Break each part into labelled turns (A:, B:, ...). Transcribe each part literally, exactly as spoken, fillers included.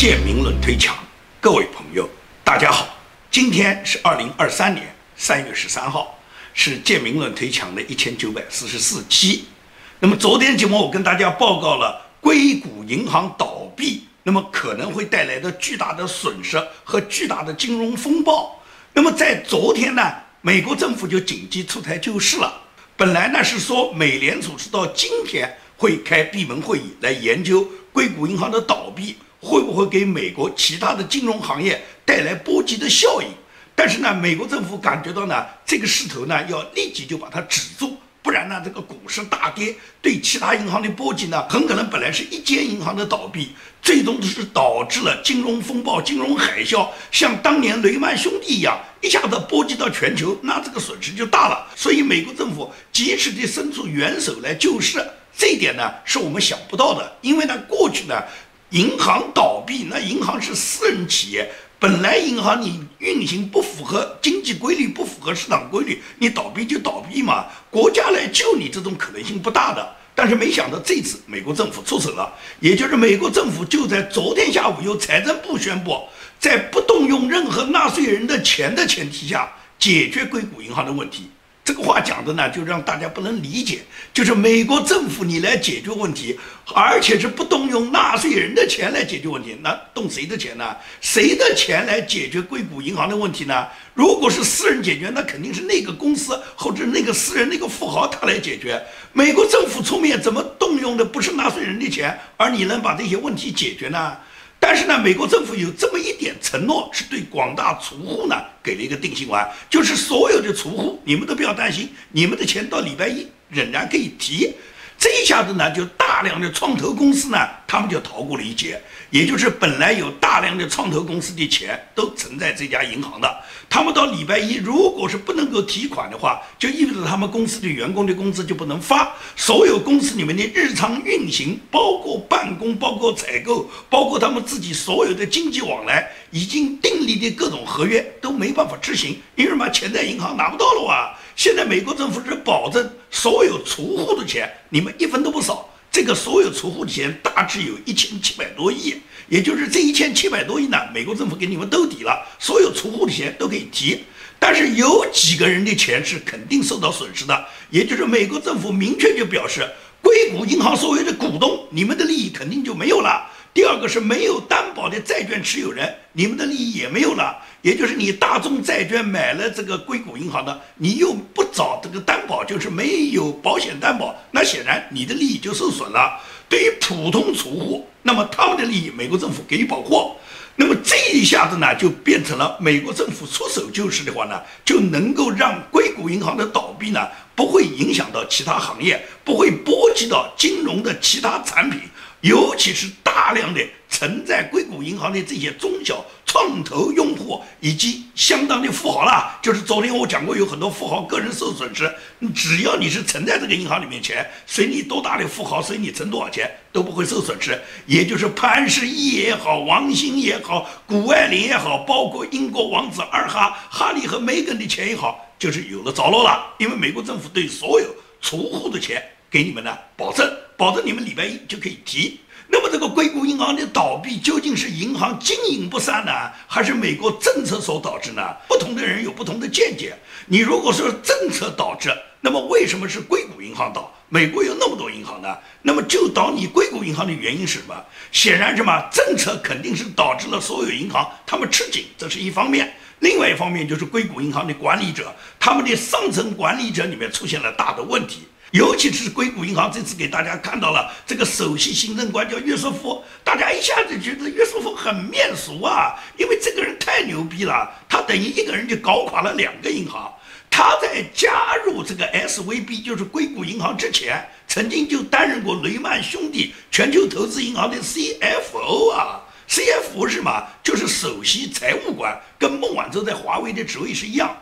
A: 建民论推墙，各位朋友，大家好，今天是二零二三年三月十三号，是建民论推墙的一千九百四十四期。那么昨天节目我跟大家报告了硅谷银行倒闭，那么可能会带来的巨大的损失和巨大的金融风暴。那么在昨天呢，美国政府就紧急出台救市了。本来呢是说美联储是到今天会开闭门会议来研究硅谷银行的倒闭会不会给美国其他的金融行业带来波及的效应。但是呢，美国政府感觉到呢，这个势头呢要立即就把它止住，不然呢，这个股市大跌对其他银行的波及呢，很可能本来是一间银行的倒闭，最终是导致了金融风暴、金融海啸，像当年雷曼兄弟一样，一下子波及到全球，那这个损失就大了。所以美国政府及时地伸出援手来救市，这一点呢是我们想不到的。因为呢，过去呢，银行倒闭，那银行是私人企业。本来银行你运行不符合经济规律，不符合市场规律，你倒闭就倒闭嘛，国家来救你这种可能性不大的。但是没想到这次美国政府出手了，也就是美国政府就在昨天下午由财政部宣布，在不动用任何纳税人的钱的前提下解决硅谷银行的问题。这个话讲的呢，就让大家不能理解，就是美国政府你来解决问题，而且是不动用纳税人的钱来解决问题，那动谁的钱呢？谁的钱来解决硅谷银行的问题呢？如果是私人解决，那肯定是那个公司或者那个私人那个富豪他来解决。美国政府出面怎么动用的不是纳税人的钱，而你能把这些问题解决呢？但是呢，美国政府有这么一点承诺，是对广大储户呢给了一个定心丸，就是所有的储户，你们都不要担心，你们的钱到礼拜一仍然可以提。这一下子呢，就大量的创投公司呢，他们就逃过了一劫。也就是本来有大量的创投公司的钱都存在这家银行的，他们到礼拜一如果是不能够提款的话，就意味着他们公司的员工的工资就不能发，所有公司里面的日常运行，包括办公，包括采购，包括他们自己所有的经济往来，已经订立的各种合约都没办法执行，因为什么？钱在银行拿不到了哇！现在美国政府是保证所有储户的钱你们一分都不少，这个所有储户的钱大致有一千七百多亿，也就是这一千七百多亿呢，美国政府给你们兜底了，所有储户的钱都可以提。但是有几个人的钱是肯定受到损失的，也就是美国政府明确就表示，硅谷银行所有的股东，你们的利益肯定就没有了。第二个是没有担保的债券持有人，你们的利益也没有了。也就是你大众债券买了这个硅谷银行的，你又不找这个担保，就是没有保险担保，那显然你的利益就受损了。对于普通储户，那么他们的利益美国政府给予保护。那么这一下子呢，就变成了美国政府出手救市的话呢，就能够让硅谷银行的倒闭呢，不会影响到其他行业，不会波及到金融的其他产品，尤其是大量的存在硅谷银行的这些中小创投用户以及相当的富豪啦，就是昨天我讲过，有很多富豪个人受损失，只要你是存在这个银行里面钱，随你多大的富豪，随你存多少钱都不会受损失。也就是潘石屹也好，王兴也好，谷爱凌也好，包括英国王子二哈哈利和梅根的钱也好，就是有了着落了。因为美国政府对所有储户的钱给你们呢保证，保证你们礼拜一就可以提。那么这个硅谷银行的倒闭究竟是银行经营不善呢，还是美国政策所导致呢？不同的人有不同的见解。你如果说政策导致，那么为什么是硅谷银行倒？美国有那么多银行呢？那么就倒你硅谷银行的原因是什么？显然什么？政策肯定是导致了所有银行他们吃紧，这是一方面。另外一方面就是硅谷银行的管理者，他们的上层管理者里面出现了大的问题。尤其是硅谷银行这次给大家看到了这个首席行政官叫约瑟夫，大家一下子觉得约瑟夫很面熟啊，因为这个人太牛逼了，他等于一个人就搞垮了两个银行。他在加入这个 S V B 就是硅谷银行之前，曾经就担任过雷曼兄弟全球投资银行的 C F O 啊。C F O 是什么？就是首席财务官，跟孟晚舟在华为的职位是一样。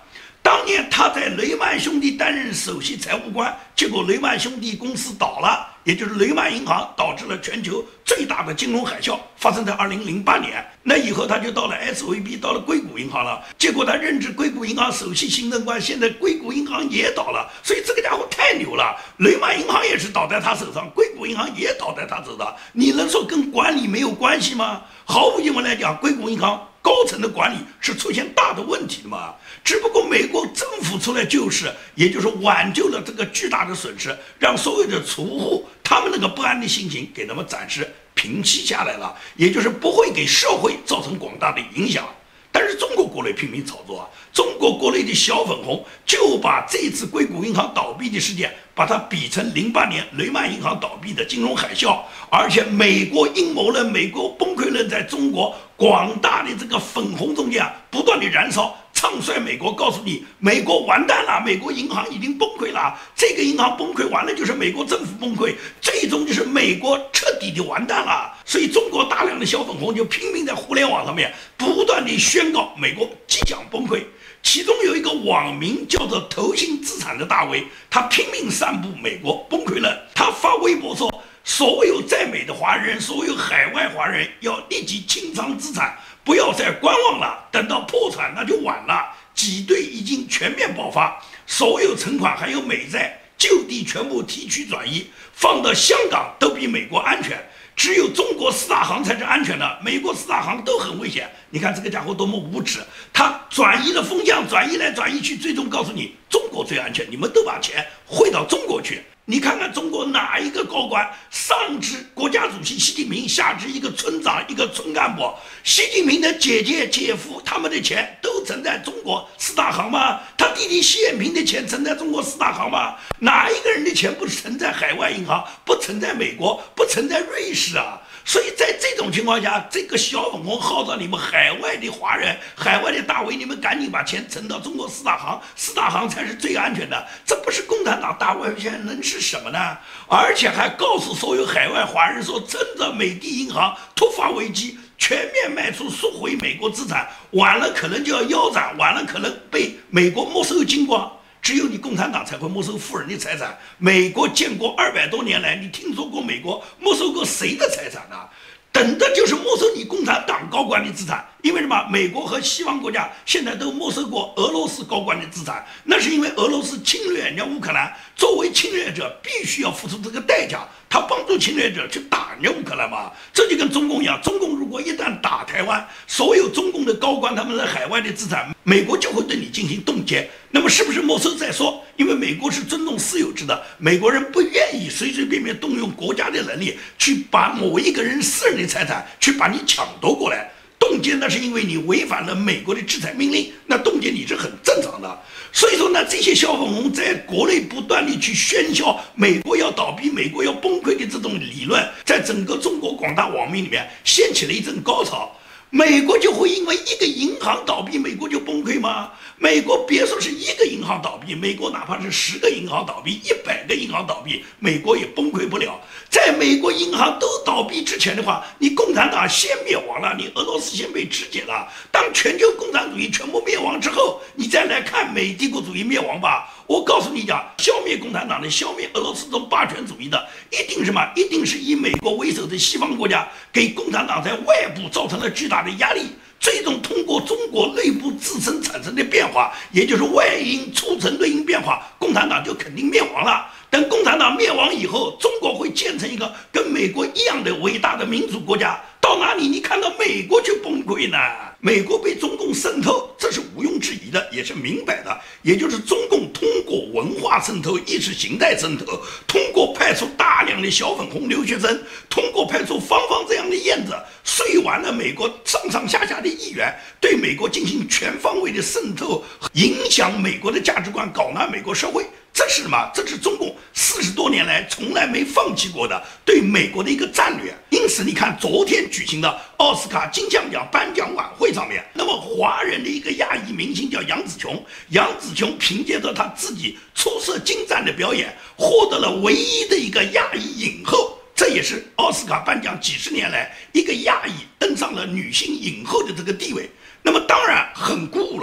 A: 当年他在雷曼兄弟担任首席财务官，结果雷曼兄弟公司倒了，也就是雷曼银行，导致了全球最大的金融海啸，发生在二零零八年。那以后他就到了 S V B， 到了硅谷银行了。结果他任职硅谷银行首席行政官，现在硅谷银行也倒了，所以这个家伙太牛了。雷曼银行也是倒在他手上，硅谷银行也倒在他手上，你能说跟管理没有关系吗？毫无疑问来讲，硅谷银行高层的管理是出现大的问题的嘛，只不过美国政府出来救市，也就是挽救了这个巨大的损失，让所有的储户他们那个不安的心情给他们暂时平息下来了，也就是不会给社会造成广大的影响。但是中国国内拼命炒作啊，中国国内的小粉红就把这次硅谷银行倒闭的事件，把它比成零八年雷曼银行倒闭的金融海啸，而且美国阴谋论、美国崩溃论在中国广大的这个粉红中间啊，不断的燃烧。唱衰美国，告诉你美国完蛋了，美国银行已经崩溃了，这个银行崩溃完了就是美国政府崩溃，最终就是美国彻底的完蛋了。所以中国大量的小粉红就拼命在互联网上面不断的宣告美国即将崩溃。其中有一个网名叫做投信资产的大 V， 他拼命散布美国崩溃论，他发微博说，所有在美的华人，所有海外华人要立即清仓资产，不要再观望了，等到破产那就晚了。挤兑已经全面爆发，所有存款还有美债就地全部提取转移，放到香港都比美国安全，只有中国四大行才是安全的，美国四大行都很危险。你看这个家伙多么无耻，他转移了风向，转移来转移去，最终告诉你中国最安全，你们都把钱汇到中国去。你看看中国哪一个高官，上至国家主席习近平，下至一个村长、一个村干部，习近平的姐姐、姐夫他们的钱都存在中国四大行吗？他弟弟习近平的钱存在中国四大行吗？哪一个人的钱不存在海外银行，不存在美国，不存在瑞士啊？所以在这种情况下，这个小粉红号召你们海外的华人、海外的大 V，你们赶紧把钱存到中国四大行，四大行才是最安全的。这不是共产党大 V 现在能是什么呢？而且还告诉所有海外华人说，趁着美的银行突发危机，全面卖出赎回美国资产，晚了可能就要腰斩，晚了可能被美国没收精光。只有你共产党才会没收富人的财产。美国建国二百多年来，你听说过美国没收过谁的财产呢？等的就是没收你共产党高官的资产。因为什么？美国和西方国家现在都没收过俄罗斯高官的资产，那是因为俄罗斯侵略人家乌克兰，作为侵略者必须要付出这个代价，他帮助侵略者去打人家乌克兰嘛。这就跟中共一样，中共如果一旦打台湾，所有中共的高官他们在海外的资产，美国就会对你进行冻结。那么是不是没收再说？因为美国是尊重私有制的，美国人不愿意随随便便动用国家的能力去把某一个人私人的财产去把你抢夺过来。冻结那是因为你违反了美国的制裁命令，那冻结你是很正常的。所以说呢，这些小粉红在国内不断地去喧嚣美国要倒闭、美国要崩溃的这种理论，在整个中国广大网民里面掀起了一阵高潮。美国就会因为一个银行倒闭，美国就崩溃吗？美国别说是一个银行倒闭，美国哪怕是十个银行倒闭、一百个银行倒闭，美国也崩溃不了。在美国银行都倒闭之前的话，你共产党先灭亡了，你俄罗斯先被肢解了。当全球共产主义全部灭亡之后，你再来看美帝国主义灭亡吧。我告诉你讲，消灭共产党的、消灭俄罗斯这种霸权主义的，一定什么？一定是以美国为首的西方国家给共产党在外部造成了巨大的压力，最终通过中国内部自身产生的变化，也就是外因促成内因变化，共产党就肯定灭亡了。等共产党灭亡以后，中国会建成一个跟美国一样的伟大的民主国家。到哪里你看到美国就崩溃呢？美国被中共渗透，这是毋庸置疑的，也是明摆的。也就是中共通过文化渗透、意识形态渗透，通过派出大量的小粉红留学生，通过派出芳芳这样的燕子，睡完了美国上上下下的议员，对美国进行全方位的渗透，影响美国的价值观，搞乱美国社会。这是什么？这是中共四十多年来从来没放弃过的对美国的一个战略。因此，你看昨天举行的奥斯卡金像奖颁奖晚会上面，那么华人的一个亚裔明星叫杨紫琼，杨紫琼凭借着她自己出色精湛的表演，获得了唯一的一个亚裔影后。这也是奥斯卡颁奖几十年来一个亚裔登上了女性影后的这个地位。那么当然很鼓舞了。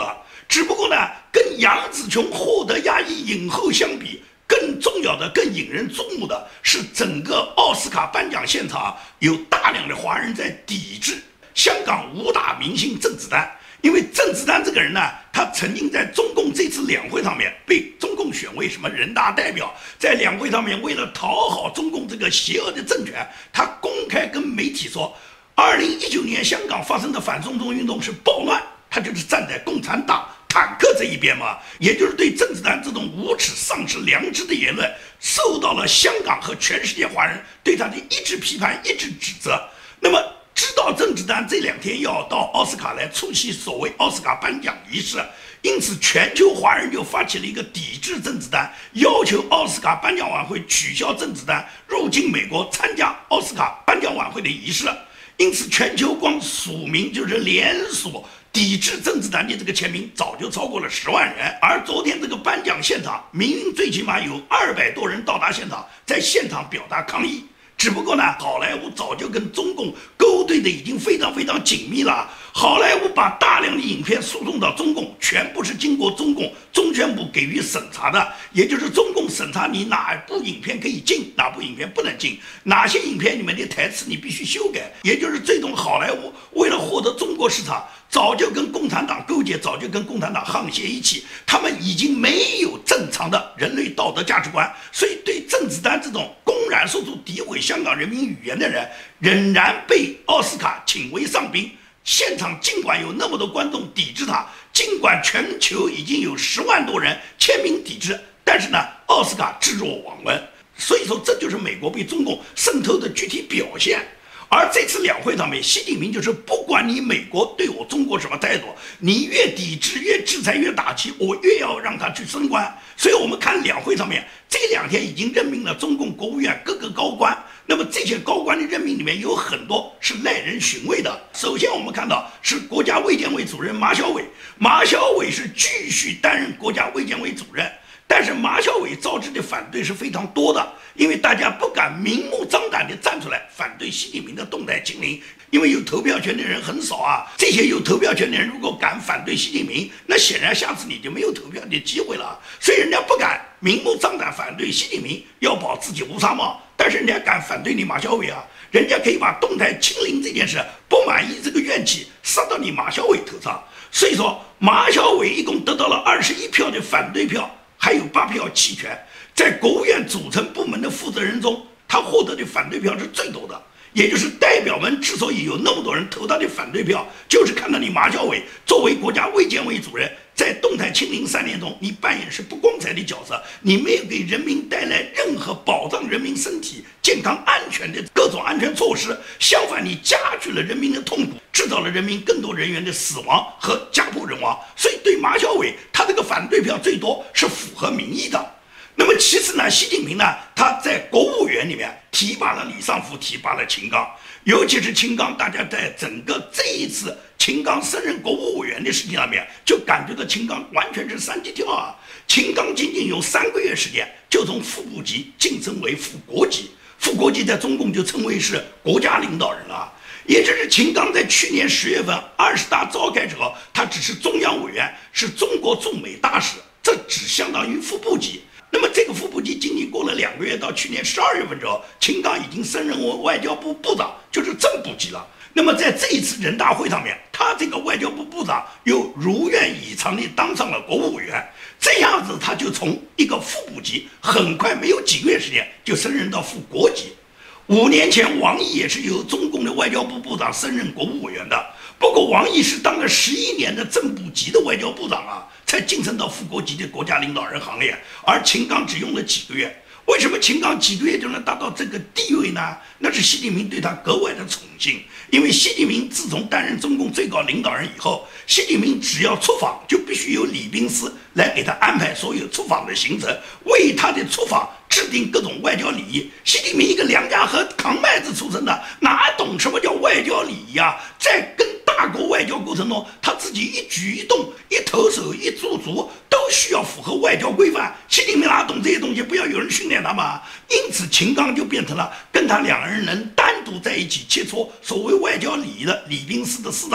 A: 只不过呢，跟杨紫琼获得亚裔影后相比，更重要的、更引人注目的是，整个奥斯卡颁奖现场有大量的华人在抵制香港武打明星甄子丹。因为甄子丹这个人呢，他曾经在中共这次两会上面被中共选为什么人大代表，在两会上面为了讨好中共这个邪恶的政权，他公开跟媒体说，二零一九年香港发生的反送中运动是暴乱，他就是站在共产党坦克这一边嘛，也就是对甄子丹这种无耻丧失良知的言论，受到了香港和全世界华人对他的一致批判、一致指责。那么知道甄子丹这两天要到奥斯卡来出席所谓奥斯卡颁奖仪式，因此全球华人就发起了一个抵制甄子丹，要求奥斯卡颁奖晚会取消甄子丹入境美国参加奥斯卡颁奖晚会的仪式。因此全球光署名就是连锁抵制甄子丹的这个签名早就超过了十万人。而昨天这个颁奖现场，民运最起码有二百多人到达现场，在现场表达抗议。只不过呢，好莱坞早就跟中共勾兑的已经非常非常紧密了。好莱坞把大量的影片输送到中共，全部是经过中共中宣部给予审查的，也就是中共审查你哪部影片可以进，哪部影片不能进，哪些影片里面的台词你必须修改。也就是最终好莱坞为了获得中国市场，早就跟共产党勾结，早就跟共产党沆瀣一气，他们已经没有正常的人类道德价值观，所以对甄子丹这种公然说出诋毁香港人民语言的人，仍然被奥斯卡请为上宾。现场尽管有那么多观众抵制他，尽管全球已经有十万多人签名抵制，但是呢，奥斯卡置若罔闻。所以说，这就是美国被中共渗透的具体表现。而这次两会上面，习近平就是不管你美国对我中国什么态度，你越抵制越制裁越打击，我越要让他去升官。所以我们看两会上面这两天已经任命了中共国务院各个高官，那么这些高官的任命里面有很多是耐人寻味的。首先我们看到是国家卫健委主任马晓伟，马晓伟是继续担任国家卫健委主任。但是马晓伟招致的反对是非常多的，因为大家不敢明目张胆地站出来反对习近平的动态清零，因为有投票权的人很少啊。这些有投票权的人如果敢反对习近平，那显然下次你就没有投票的机会了。所以人家不敢明目张胆反对习近平，要保自己乌纱帽，但是人家敢反对你马晓伟啊，人家可以把动态清零这件事不满意这个怨气撒到你马晓伟头上。所以说马晓伟一共得到了二十一票的反对票，还有八票弃权，在国务院组成部门的负责人中，他获得的反对票是最多的。也就是代表们之所以有那么多人投他的反对票，就是看到你马晓伟作为国家卫健委主任，在动态清零三年中，你扮演是不光彩的角色，你没有给人民带来任何保障人民身体健康安全的各种安全措施，相反，你加剧了人民的痛苦，制造了人民更多人员的死亡和家破人亡。所以对马晓伟，他这个反对票最多是符合民意的。那么其次呢，习近平呢，他在国务院里面提拔了李尚福，提拔了秦刚，尤其是秦刚，大家在整个这一次秦刚升任国务委员的事情上面，就感觉到秦刚完全是三级跳啊！秦刚仅仅用三个月时间，就从副部级晋升为副国级，副国级在中共就称为是国家领导人了。也就是秦刚在去年十月份二十大召开之后，他只是中央委员，是中国驻美大使，这只相当于副部级。那么这个副部级仅仅过了两个月，到去年十二月份之后，秦刚已经升任为外交部部长，就是正部级了。那么在这一次人大会上面，他这个外交部部长又如愿以偿地当上了国务委员，这样子他就从一个副部级，很快没有几个月时间就升任到副国级。五年前，王毅也是由中共的外交部部长升任国务委员的，不过王毅是当了十一年的正部级的外交部长啊，才晋升到副国级的国家领导人行列，而秦刚只用了几个月。为什么秦刚几个月就能达到这个地位呢？那是习近平对他格外的宠幸，因为习近平自从担任中共最高领导人以后，习近平只要出访就必须由礼宾司来给他安排所有出访的行程，为他的出访制定各种外交礼仪。习近平一个良家和扛麦子出身的，哪懂什么叫外交礼仪啊？在跟大国外交过程中，他自己一举一动、一投手、一驻足都需要符合外交规范。习近平哪懂这些东西？不要有人训练他嘛。因此，秦刚就变成了跟他两个人能单独在一起切磋所谓外交礼仪的礼宾司的司长。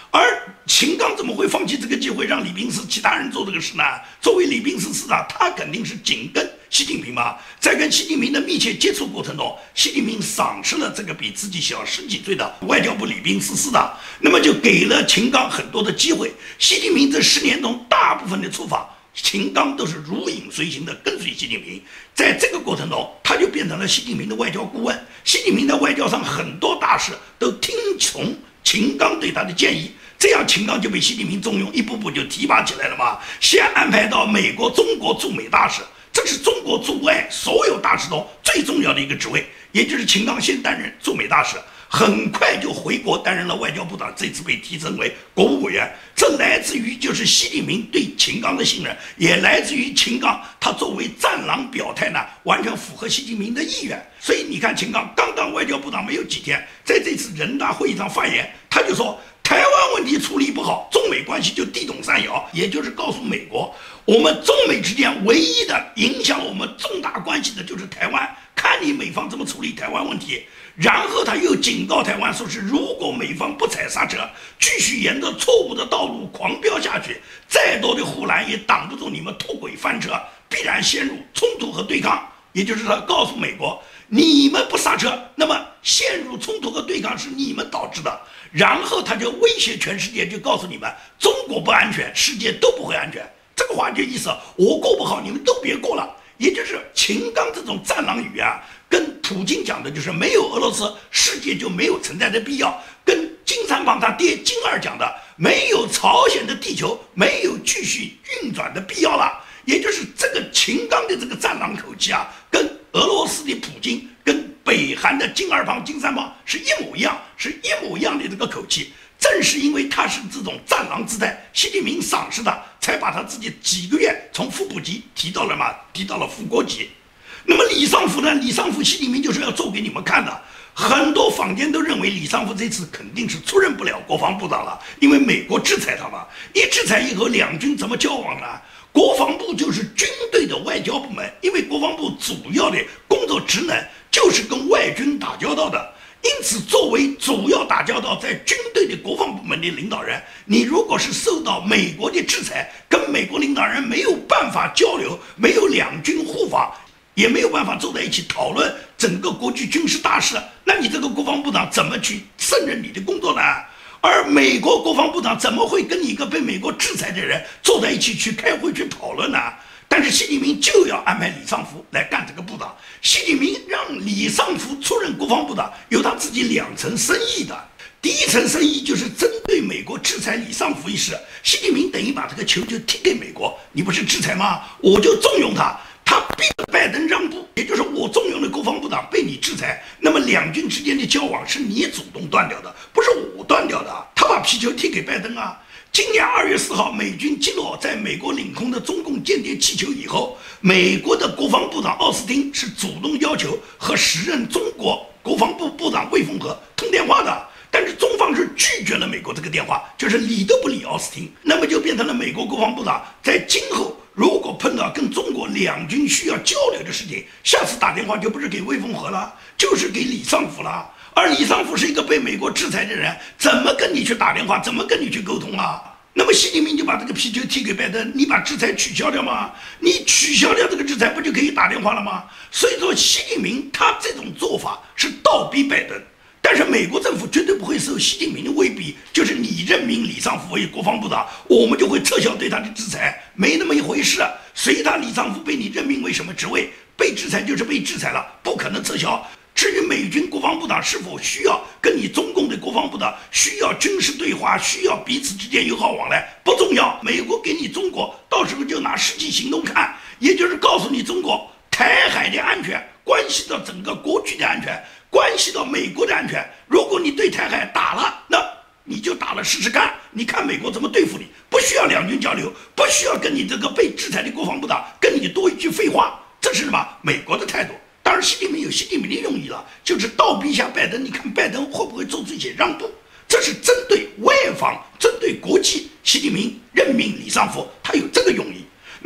A: 而秦刚怎么会放弃这个机会让李斌是其他人做这个事呢？作为李斌是市长，他肯定是紧跟习近平嘛，在跟习近平的密切接触过程中，习近平赏识了这个比自己小十几岁的外交部礼宾司司长，那么就给了秦刚很多的机会。习近平这十年中大部分的出访，秦刚都是如影随形的跟随习近平，在这个过程中，他就变成了习近平的外交顾问。习近平在外交上很多大事都听从秦刚对他的建议，这样秦刚就被习近平重用，一步步就提拔起来了嘛。先安排到美国、中国驻美大使。这是中国驻外所有大使中最重要的一个职位，也就是秦刚先担任驻美大使，很快就回国担任了外交部长，这次被提升为国务委员。这来自于就是习近平对秦刚的信任，也来自于秦刚他作为战狼表态呢，完全符合习近平的意愿。所以你看，秦刚刚当外交部长没有几天，在这次人大会议上发言，他就说台湾问题处理不好，中美关系就地动山摇，也就是告诉美国，我们中美之间唯一的影响我们重大关系的就是台湾，看你美方怎么处理台湾问题。然后他又警告台湾，说是如果美方不踩刹车，继续沿着错误的道路狂飙下去，再多的护栏也挡不住你们脱轨翻车，必然陷入冲突和对抗。也就是他告诉美国，你们不刹车，那么陷入冲突和对抗是你们导致的。然后他就威胁全世界，就告诉你们，中国不安全，世界都不会安全。这个话就意思，我过不好，你们都别过了。也就是秦刚这种战狼语啊，跟普京讲的就是没有俄罗斯，世界就没有存在的必要；跟金三胖他爹金二讲的，没有朝鲜的地球，没有继续运转的必要了。也就是这个秦刚的这个战狼口气啊，跟俄罗斯的普京，跟北韩的金二胖、金三胖是一模一样，是一模一样的这个口气。正是因为他是这种战狼姿态，习近平赏识他，才把他自己几个月从副部级提到了嘛，提到了副国级。那么李尚福呢？李尚福，习近平就是要做给你们看的。很多坊间都认为李尚福这次肯定是出任不了国防部长了，因为美国制裁他嘛。一制裁以后，两军怎么交往呢？国防部就是军队的外交部门，因为国防部主要的工作职能就是跟外军打交道的。因此，作为主要打交道在军队的国防部门的领导人，你如果是受到美国的制裁，跟美国领导人没有办法交流，没有两军互访，也没有办法坐在一起讨论整个国际军事大事，那你这个国防部长怎么去胜任你的工作呢？而美国国防部长怎么会跟你一个被美国制裁的人坐在一起去开会去讨论呢？但是习近平就要安排李尚福来干这个部长。习近平让李尚福出任国防部长，有他自己两层深意的。第一层深意就是针对美国制裁李尚福一事，习近平等于把这个球就踢给美国，你不是制裁吗？我就重用他，他逼着拜登让步，也就是我重用的国防部长被你制裁，那么两军之间的交往是你主动断掉的，不是我断掉的。他把皮球踢给拜登啊。今年二月四号，美军击落在美国领空的中共间谍气球以后，美国的国防部长奥斯汀是主动要求和时任中国国防部部长魏凤和通电话的，但是中方是拒绝了美国这个电话，就是理都不理奥斯汀，那么就变成了美国国防部长在今后如果碰到跟中国两军需要交流的事情，下次打电话就不是给魏凤和了，就是给李尚福了。而李尚福是一个被美国制裁的人，怎么跟你去打电话，怎么跟你去沟通啊？那么习近平就把这个皮球踢给拜登，你把制裁取消掉吗？你取消掉这个制裁，不就可以打电话了吗？所以说，习近平他这种做法是倒逼拜登，但是美国政府绝对不会受习近平的威逼，就是你任命李尚福为国防部长，我们就会撤销对他的制裁，没那么一回事。随他李尚福被你任命为什么职位，被制裁就是被制裁了，不可能撤销。至于美军国防部长是否需要跟你中共的国防部长需要军事对话，需要彼此之间友好往来，不重要。美国给你中国，到时候就拿实际行动看，也就是告诉你中国，台海的安全关系到整个国区的安全，关系到美国的安全。如果你对台海打了，那你就打了试试看，你看美国怎么对付你，不需要两军交流，不需要跟你这个被制裁的国防部长跟你多一句废话，这是什么？美国的态度。当然，习近平有习近平的用意了，就是倒逼一下拜登，你看拜登会不会做出一些让步？这是针对外方、针对国际，习近平任命李尚福，他有这个用意。那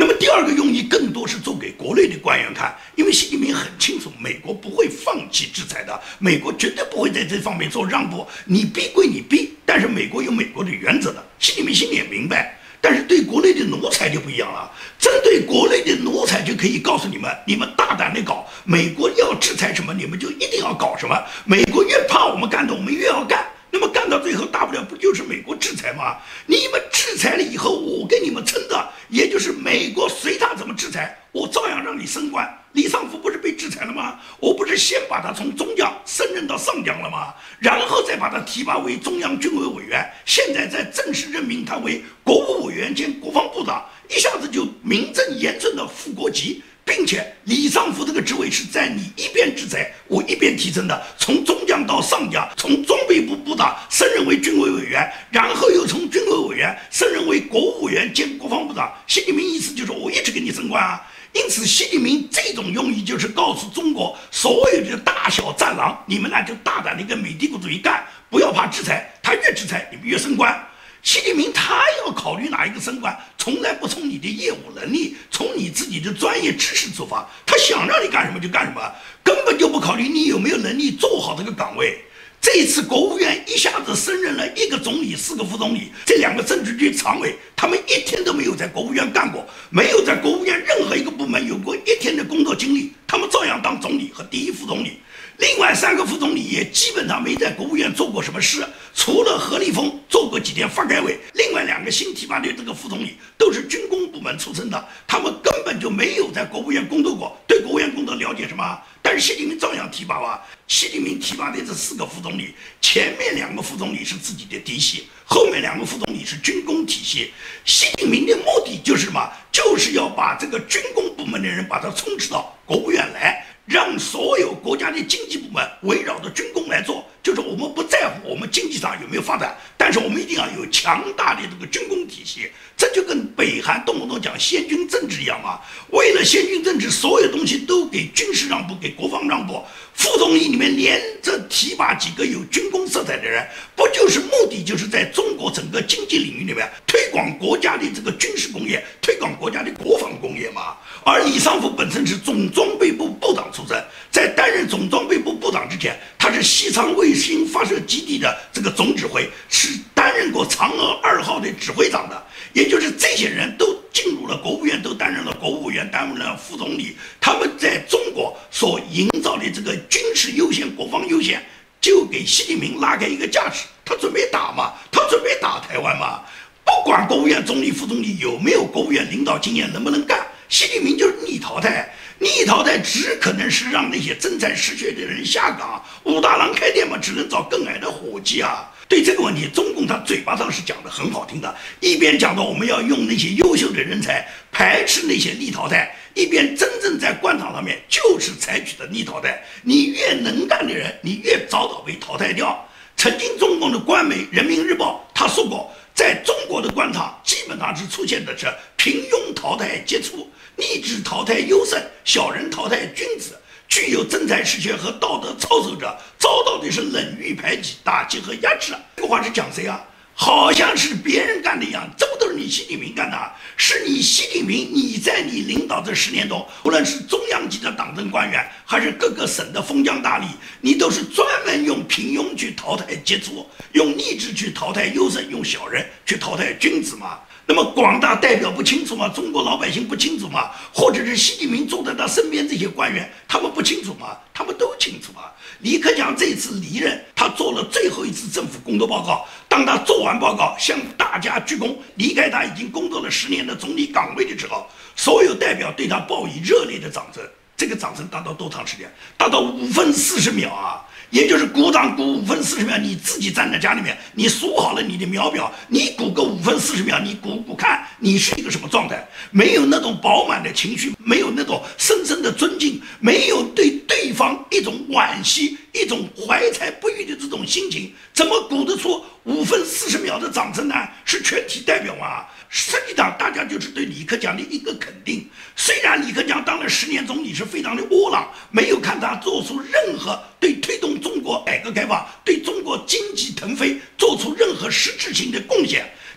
A: 那么第二个用意更多是做给国内的官员看，因为习近平很清楚，美国不会放弃制裁的，美国绝对不会在这方面做让步。你逼归你逼，但是美国有美国的原则的，习近平心里也明白。但是对国内的奴才就不一样了，针对国内的奴才就可以告诉你们，你们大胆的搞，美国要制裁什么，你们就一定要搞什么。美国越怕我们干的，我们越要干。那么干到最后，大不了不就是美国制裁吗？你们制裁了以后，我给你们撑的，也就是美国随他怎么制裁，我照样让你升官。李尚福不是被制裁了吗？我不是先把他从中将升任到上将了吗？然后再把他提拔为中央军委委员，现在再正式任命他为国务委员兼国防部长，一下子就名正言顺的副国级。并且李尚福这个职位是在你一边制裁，我一边提升的，从中将到上将，从装备部部长升任为军委委员，然后又从军委委员升任为国务委员兼国防部长。习近平意思就是我一直给你升官啊。因此，习近平这种用意就是告诉中国所有的大小战狼，你们呢就大胆的跟美帝国主义干，不要怕制裁，他越制裁你们越升官。习近平他要考虑哪一个升官，从来不从你的业务能力，从你自己的专业知识出发，他想让你干什么就干什么，根本就不考虑你有没有能力做好这个岗位。这一次国务院一下子升任了一个总理、四个副总理，这两个政治局常委，他们一天都没有在国务院干过，没有在国务院任何一个部门有过一天的工作经历，他们照样当总理和第一副总理。另外三个副总理也基本上没在国务院做过什么事，除了何立峰做过几天发改委，另外两个新提拔的这个副总理都是军工部门出身的，他们根本就没有在国务院工作过，对国务院工作了解什么？但是习近平照样提拔吧。习近平提拔的这四个副总理，前面两个副总理是自己的嫡系，后面两个副总理是军工体系。习近平的目的就是什么？就是要把这个军工部门的人把他充斥到国务院来，让所有国家的经济部门围绕着军工来做。就是我们不在乎我们经济上有没有发展，但是我们一定要有强大的这个军工体系。这就跟北韩动不动讲先军政治一样嘛。为了先军政治，所有东西都给军事让步，给国防让步。副总理里面连着提拔几个有军工色彩的人，不就是目的就是在中国整个经济领域里面推广国家的这个军事工业，推广国家的国防工业嘛？而李尚福本身是总装备部部长出身，在担任总装备部部长之前，他是西昌卫星发射基地的这个总指挥，是担任过嫦娥二号的指挥长的。也就是这些人都进入了国务院，都担任了国务委员，担任了副总理。他们在中国所营造的这个军事优先、国防优先，就给习近平拉开一个架势。他准备打嘛？他准备打台湾嘛？不管国务院总理、副总理有没有国务院领导经验，能不能干，习近平就是逆淘汰。逆淘汰只可能是让那些真才实学的人下岗。武大郎开店嘛，只能找更矮的伙计啊。对这个问题，中共他嘴巴上是讲的很好听的，一边讲到我们要用那些优秀的人才排斥那些逆淘汰，一边真正在官场上面就是采取的逆淘汰。你越能干的人，你越早早被淘汰掉。曾经中共的官媒《人民日报》他说过，在中国的官场基本上是出现的是平庸淘汰杰出，逆子淘汰优胜，小人淘汰君子。具有真才实学和道德操守者遭到的是冷遇、排挤、打击和压制。这个话是讲谁啊？好像是别人干的一样，这不都是你习近平干的？是你习近平，你在你领导这十年中，无论是中央级的党政官员，还是各个省的封疆大吏，你都是专门用平庸去淘汰杰出，用逆子去淘汰优胜，用小人去淘汰君子嘛？那么广大代表不清楚吗？中国老百姓不清楚吗？或者是习近平坐在他身边这些官员，他们不清楚吗？他们都清楚啊。李克强这次离任，他做了最后一次政府工作报告，当他做完报告向大家鞠躬，离开他已经工作了十年的总理岗位的时候，所有代表对他报以热烈的掌声。这个掌声达到多长时间？达到五分四十秒啊！也就是鼓掌鼓五分四十秒，你自己站在家里面，你数好了你的秒表，你鼓个五分四十秒，你鼓鼓看你是一个什么状态？没有那种饱满的情绪，没有那种深深的尊敬，没有对对方一种惋惜、一种怀才不遇的这种心情，怎么鼓得出五分四十秒的掌声呢？是全体代表嘛？实际上，大家就是对李克强的一个肯定。虽然李克强当了十年总理是非常的窝囊，没有看他做出任何对推动中国改革开放、对中国经济腾飞做出任何实质性的贡献，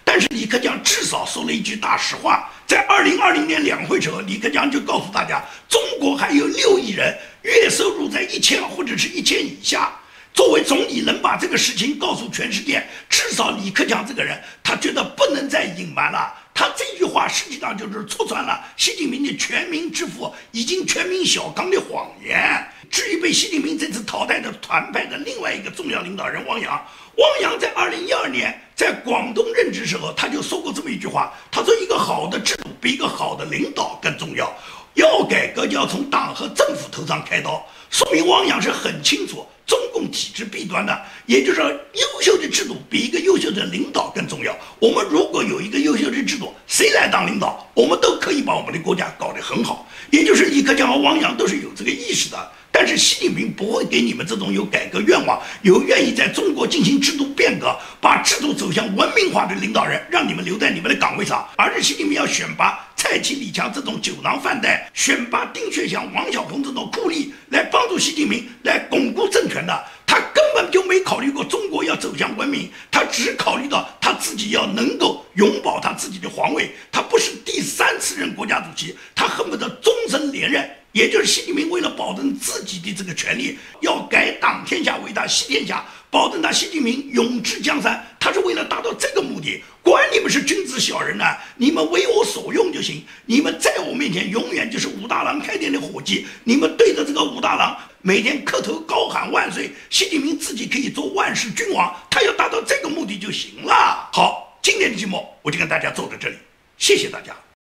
A: 但是李克强至少说了一句大实话，在二零二零年两会时候，李克强就告诉大家，中国还有六亿人月收入在一千或者是一千以下。作为总理，能把这个事情告诉全世界，至少李克强这个人，他觉得不能再隐瞒了。他这句话实际上就是戳穿了习近平的全民之父已经全民小康的谎言。至于被习近平这次淘汰的团派的另外一个重要领导人汪洋，汪洋在二零一二年在广东任职时候，他就说过这么一句话，他说一个好的制度比一个好的领导更重要，要改革就要从党和政府头上开刀。说明汪洋是很清楚中共体制弊端的，也就是说，优秀的制度比一个优秀的领导更重要。我们如果有一个优秀的制度，谁来当领导，我们都可以把我们的国家搞得很好。也就是李克强和汪洋都是有这个意识的。但是习近平不会给你们这种有改革愿望、有愿意在中国进行制度变革、把制度走向文明化的领导人，让你们留在你们的岗位上，而是习近平要选拔蔡奇、李强这种酒囊饭袋，选拔丁薛祥、王小红这种酷吏来帮助习近平来巩固政权的。他根本就没考虑过中国要走向文明，他只考虑到他自己要能够永保他自己的皇位。他不是第三次任国家主席，他恨不得终身连任。也就是习近平为了保证自己的这个权利，要改党天下为他西天下，保证他习近平永治江山，他是为了达到这个目的。管你们是君子小人呢、啊，你们为我所用就行。你们在我面前永远就是武大郎开店的伙计，你们对着这个武大郎每天磕头高喊万岁，习近平自己可以做万世君王，他要达到这个目的就行了。好，今天的节目我就跟大家做到这里，谢谢大家。